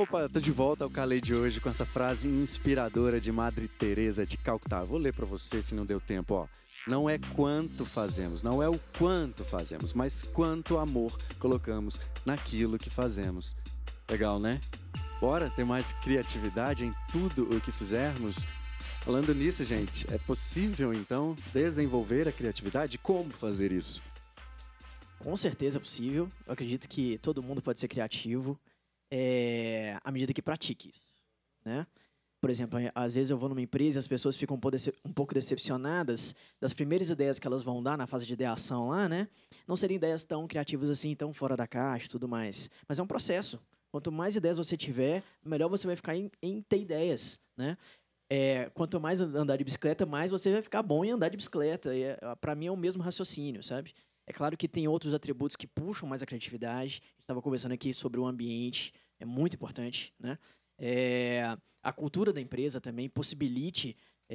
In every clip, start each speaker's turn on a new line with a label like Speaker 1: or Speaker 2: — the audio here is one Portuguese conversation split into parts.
Speaker 1: Opa, tô de volta ao Calei de hoje com essa frase inspiradora de Madre Teresa de Calcutá. Vou ler para você se não deu tempo, ó. Não é quanto fazemos, não é o quanto fazemos, mas quanto amor colocamos naquilo que fazemos. Legal, né? Bora ter mais criatividade em tudo o que fizermos? Falando nisso, gente, é possível, então, desenvolver a criatividade? Como fazer isso?
Speaker 2: Com certeza é possível. Eu acredito que todo mundo pode ser criativo à medida que pratique isso, né? Por exemplo, às vezes eu vou numa empresa e as pessoas ficam um pouco decepcionadas das primeiras ideias que elas vão dar na fase de ideação lá, né? Não seriam ideias tão criativas assim, tão fora da caixa e tudo mais. Mas é um processo. Quanto mais ideias você tiver, melhor você vai ficar em ter ideias, né? Quanto mais andar de bicicleta, mais você vai ficar bom em andar de bicicleta. Para mim é o mesmo raciocínio, sabe? É claro que tem outros atributos que puxam mais a criatividade. A gente estava conversando aqui sobre o ambiente, é muito importante, né? A cultura da empresa também possibilite,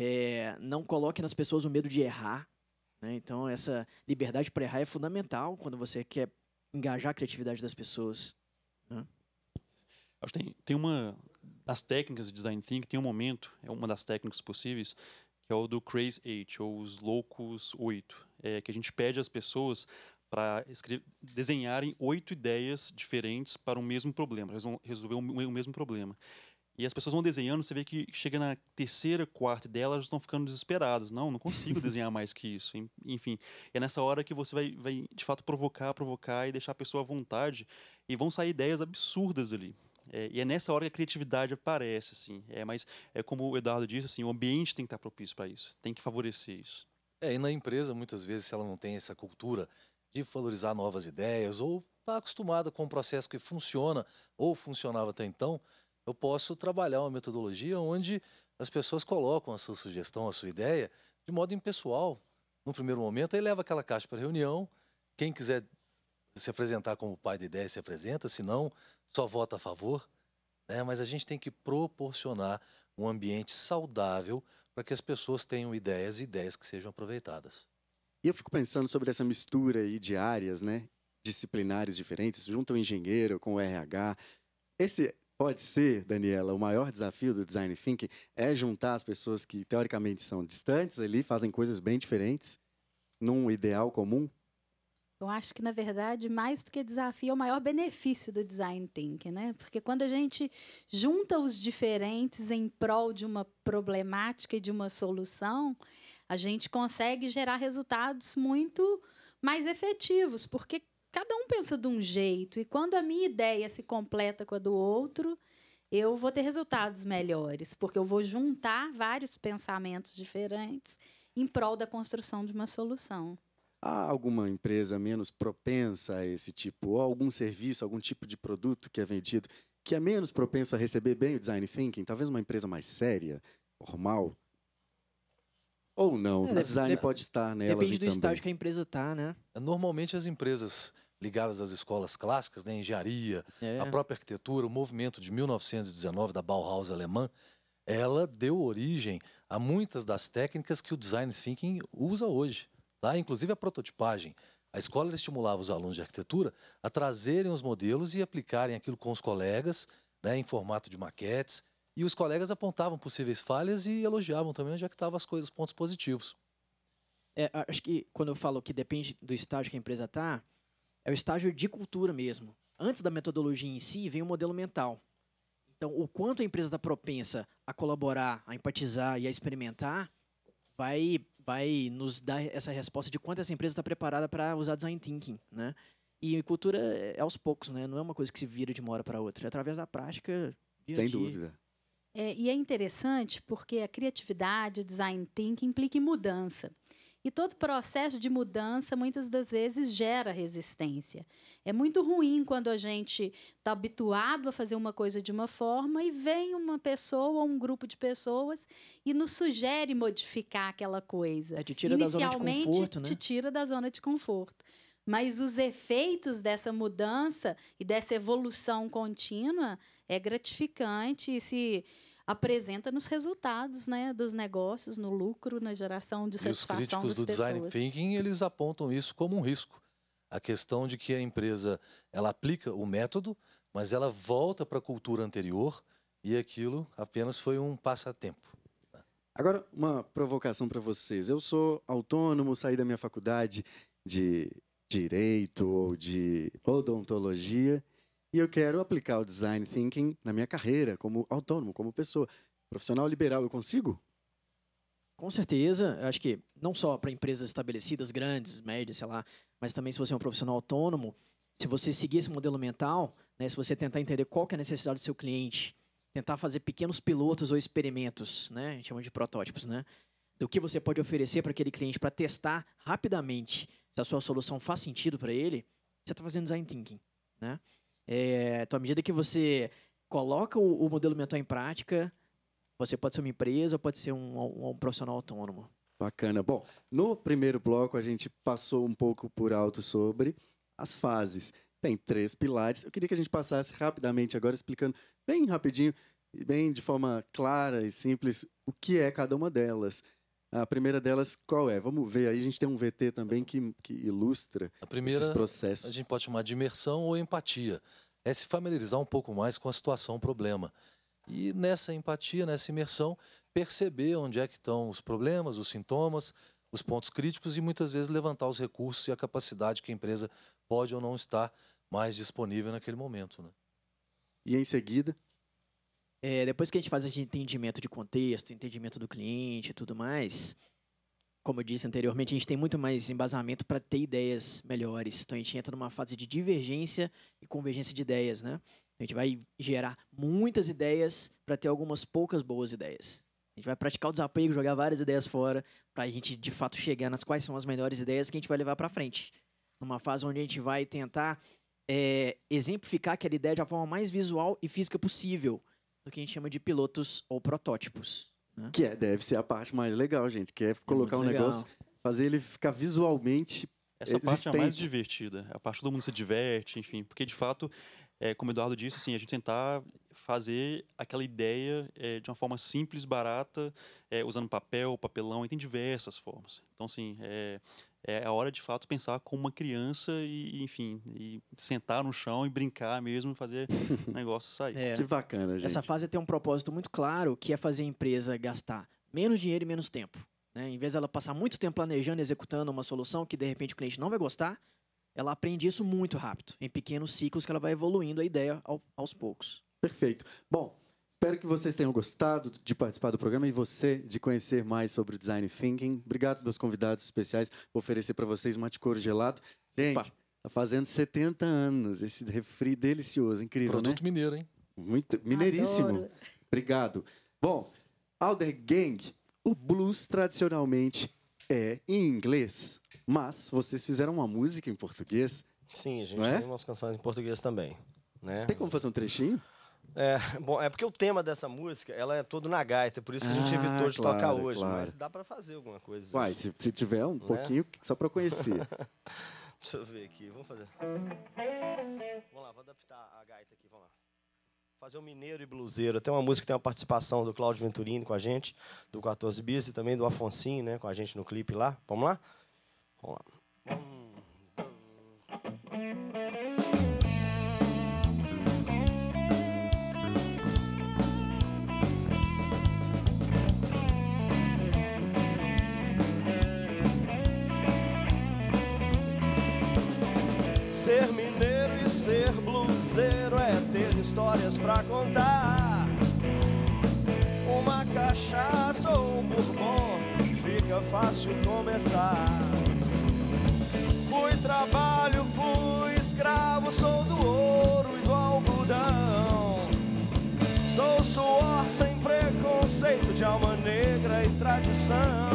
Speaker 2: não coloque nas pessoas o medo de errar, né? Então, essa liberdade para errar é fundamental quando você quer engajar a criatividade das pessoas, né?
Speaker 3: Acho que tem uma das técnicas de design thinking, tem um momento, é uma das técnicas possíveis, que é o do Crazy 8, ou os Loucos 8, que a gente pede às pessoas para desenharem 8 ideias diferentes para o mesmo problema, resolver o mesmo problema. E as pessoas vão desenhando, você vê que chega na terceira, quarta ideia, elas estão ficando desesperadas. Não consigo desenhar mais que isso. Enfim, é nessa hora que você vai de fato provocar e deixar a pessoa à vontade, e vão sair ideias absurdas ali. E é nessa hora que a criatividade aparece, assim. Mas é como o Eduardo disse, assim, o ambiente tem que estar propício para isso, tem que favorecer isso.
Speaker 4: E na empresa, muitas vezes, se ela não tem essa cultura de valorizar novas ideias, ou está acostumada com um processo que funciona, ou funcionava até então, eu posso trabalhar uma metodologia onde as pessoas colocam a sua sugestão, a sua ideia, de modo impessoal. No primeiro momento, aí leva aquela caixa para reunião, quem quiser se apresentar como pai da ideia se apresenta, se não, só vota a favor, né? Mas a gente tem que proporcionar um ambiente saudável para que as pessoas tenham ideias e ideias que sejam aproveitadas.
Speaker 1: E eu fico pensando sobre essa mistura aí de áreas, né? Disciplinares diferentes, junta o engenheiro com o RH. Esse pode ser, Daniela, o maior desafio do Design Thinking é juntar as pessoas que teoricamente são distantes ali, fazem coisas bem diferentes, num ideal comum?
Speaker 5: Eu acho que, na verdade, mais do que desafio, é o maior benefício do Design Thinking, né? Porque quando a gente junta os diferentes em prol de uma problemática e de uma solução, a gente consegue gerar resultados muito mais efetivos, porque cada um pensa de um jeito, e quando a minha ideia se completa com a do outro, eu vou ter resultados melhores, porque eu vou juntar vários pensamentos diferentes em prol da construção de uma solução.
Speaker 1: Há alguma empresa menos propensa a esse tipo, ou algum serviço, algum tipo de produto que é vendido, que é menos propenso a receber bem o Design Thinking? Talvez uma empresa mais séria, formal? Ou não? O design pode estar nelas
Speaker 2: Depende
Speaker 1: e
Speaker 2: do
Speaker 1: também.
Speaker 2: estágio que a empresa está, né?
Speaker 4: Normalmente, as empresas ligadas às escolas clássicas, né, engenharia, a própria arquitetura, o movimento de 1919 da Bauhaus alemã, ela deu origem a muitas das técnicas que o Design Thinking usa hoje. Tá? Inclusive a prototipagem. A escola estimulava os alunos de arquitetura a trazerem os modelos e aplicarem aquilo com os colegas, né, em formato de maquetes, e os colegas apontavam possíveis falhas e elogiavam também onde é que estavam as coisas, pontos positivos.
Speaker 2: Acho que quando eu falo que depende do estágio que a empresa está, é o estágio de cultura mesmo. Antes da metodologia em si, vem o modelo mental. Então, o quanto a empresa está propensa a colaborar, a empatizar e a experimentar, vai nos dar essa resposta de quanto essa empresa está preparada para usar Design Thinking, né? E cultura é aos poucos, né? Não é uma coisa que se vira de uma hora para outra. É através da prática, dia a
Speaker 1: Sem
Speaker 2: dia.
Speaker 1: dúvida.
Speaker 5: E é interessante porque a criatividade, o Design Thinking implica em mudança. E todo processo de mudança, muitas das vezes, gera resistência. É muito ruim quando a gente está habituado a fazer uma coisa de uma forma e vem uma pessoa ou um grupo de pessoas e nos sugere modificar aquela coisa.
Speaker 2: Te tira da zona de conforto, né?
Speaker 5: Te tira da zona de conforto. Mas os efeitos dessa mudança e dessa evolução contínua é gratificante e se apresenta nos resultados, né, dos negócios, no lucro, na geração de satisfação das pessoas.
Speaker 4: E os críticos do Design Thinking, eles apontam isso como um risco. A questão de que a empresa ela aplica o método, mas ela volta para a cultura anterior e aquilo apenas foi um passatempo.
Speaker 1: Agora, uma provocação para vocês. Eu sou autônomo, saí da minha faculdade de Direito ou de Odontologia e eu quero aplicar o Design Thinking na minha carreira como autônomo, como pessoa. Profissional liberal, eu consigo?
Speaker 2: Com certeza, eu acho que não só para empresas estabelecidas, grandes, médias, sei lá, mas também se você é um profissional autônomo, se você seguir esse modelo mental, né, se você tentar entender qual que é a necessidade do seu cliente, tentar fazer pequenos pilotos ou experimentos, né, a gente chama de protótipos, né, do que você pode oferecer para aquele cliente para testar rapidamente se a sua solução faz sentido para ele, você está fazendo design thinking, né? Então, à medida que você coloca o modelo mental em prática, você pode ser uma empresa, pode ser um profissional autônomo.
Speaker 1: Bacana. Bom, no primeiro bloco a gente passou um pouco por alto sobre as fases. Tem 3 pilares. Eu queria que a gente passasse rapidamente agora, explicando bem rapidinho, bem de forma clara e simples, o que é cada uma delas. A primeira delas, qual é? Vamos ver aí, a gente tem um VT também que ilustra
Speaker 4: A primeira,
Speaker 1: esses processos.
Speaker 4: a gente pode chamar de imersão ou empatia. É se familiarizar um pouco mais com a situação, o problema. E nessa empatia, nessa imersão, perceber onde é que estão os problemas, os sintomas, os pontos críticos e muitas vezes levantar os recursos e a capacidade que a empresa pode ou não estar mais disponível naquele momento, né?
Speaker 1: E em seguida,
Speaker 2: Depois que a gente faz esse entendimento de contexto, entendimento do cliente e tudo mais, como eu disse anteriormente, a gente tem muito mais embasamento para ter ideias melhores. Então, a gente entra numa fase de divergência e convergência de ideias, né? A gente vai gerar muitas ideias para ter algumas poucas boas ideias. A gente vai praticar o desapego, jogar várias ideias fora, para a gente, de fato, chegar nas quais são as melhores ideias que a gente vai levar para frente. Numa fase onde a gente vai tentar exemplificar aquela ideia de uma forma mais visual e física possível, do que a gente chama de pilotos ou protótipos, né?
Speaker 1: que deve ser a parte mais legal, gente, que é colocar um
Speaker 2: muito legal.
Speaker 1: negócio, fazer ele ficar visualmente
Speaker 3: Essa parte é a mais
Speaker 1: existente.
Speaker 3: divertida. A parte todo mundo se diverte, enfim. Porque, de fato, como o Eduardo disse, assim, a gente tentar fazer aquela ideia de uma forma simples, barata, usando papel, papelão, e tem diversas formas. Então, assim, é a hora, de fato, pensar como uma criança e, enfim, e sentar no chão e brincar mesmo e fazer o negócio sair.
Speaker 1: Que bacana, gente.
Speaker 2: Essa fase tem um propósito muito claro, que é fazer a empresa gastar menos dinheiro e menos tempo, né? Em vez dela passar muito tempo planejando e executando uma solução que, de repente, o cliente não vai gostar, ela aprende isso muito rápido, em pequenos ciclos que ela vai evoluindo a ideia aos poucos.
Speaker 1: Perfeito. Bom, espero que vocês tenham gostado de participar do programa e você de conhecer mais sobre o Design Thinking. Obrigado, meus convidados especiais. Vou oferecer para vocês mate couro gelado. Gente,
Speaker 2: Opa.
Speaker 1: tá fazendo 70 anos esse refri delicioso, incrível,
Speaker 4: Produto
Speaker 1: né?
Speaker 4: mineiro, hein?
Speaker 1: Muito mineiríssimo.
Speaker 5: Adoro.
Speaker 1: Obrigado. Bom, Alder Gang, o blues tradicionalmente é em inglês, mas vocês fizeram uma música em português.
Speaker 6: Sim, a gente
Speaker 1: Não é?
Speaker 6: tem umas canções em português também, né?
Speaker 1: Tem como fazer um trechinho?
Speaker 6: Bom, é porque o tema dessa música, ela é todo na gaita, por isso que a gente evitou de tocar
Speaker 1: claro,
Speaker 6: hoje,
Speaker 1: claro.
Speaker 6: mas dá pra fazer alguma coisa.
Speaker 1: Uai, se tiver um pouquinho, só para conhecer.
Speaker 6: Deixa eu ver aqui, vamos fazer. Vamos lá, vou adaptar a gaita aqui, vamos lá. Fazer um mineiro e bluseiro. Tem uma música que tem a participação do Cláudio Venturini com a gente, do 14 Bis, e também do Afonsinho, né, com a gente no clipe lá. Vamos lá? Vamos lá. Ser mineiro e ser bluseiro é ter histórias pra contar. Uma cachaça ou um bourbon, fica fácil começar. Fui trabalho, fui escravo, sou do ouro e do algodão. Sou suor sem preconceito, de alma negra e tradição.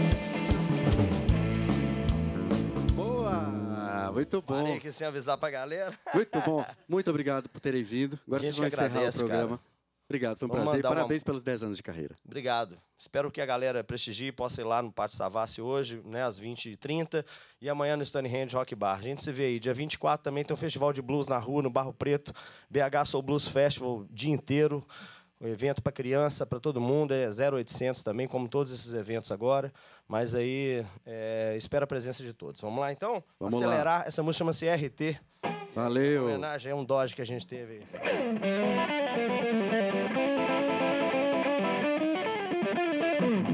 Speaker 1: Muito bom.
Speaker 6: Parei aqui sem avisar pra galera.
Speaker 1: Muito bom. Muito obrigado por terem vindo. Agora
Speaker 6: Gente
Speaker 1: vocês vão
Speaker 6: que
Speaker 1: encerrar
Speaker 6: agradece,
Speaker 1: o programa.
Speaker 6: cara.
Speaker 1: Obrigado, foi um
Speaker 6: Vamos
Speaker 1: prazer.
Speaker 6: mandar uma-
Speaker 1: Parabéns pelos 10 anos de carreira.
Speaker 6: Obrigado. Espero que a galera prestigie, possa ir lá no Pátio Savassi hoje, né, às 20h30, e amanhã no Stonehenge Rock Bar. A gente se vê aí. Dia 24 também tem um festival de blues na rua, no Barro Preto. BH Soul Blues Festival, o dia inteiro. Um evento para criança, para todo mundo. É 0800 também, como todos esses eventos agora. Mas aí, espero a presença de todos. Vamos lá, então?
Speaker 1: Vamos lá.
Speaker 6: Acelerar. Essa música chama-se RT.
Speaker 1: Valeu.
Speaker 6: Em homenagem a um Dodge que a gente teve aí.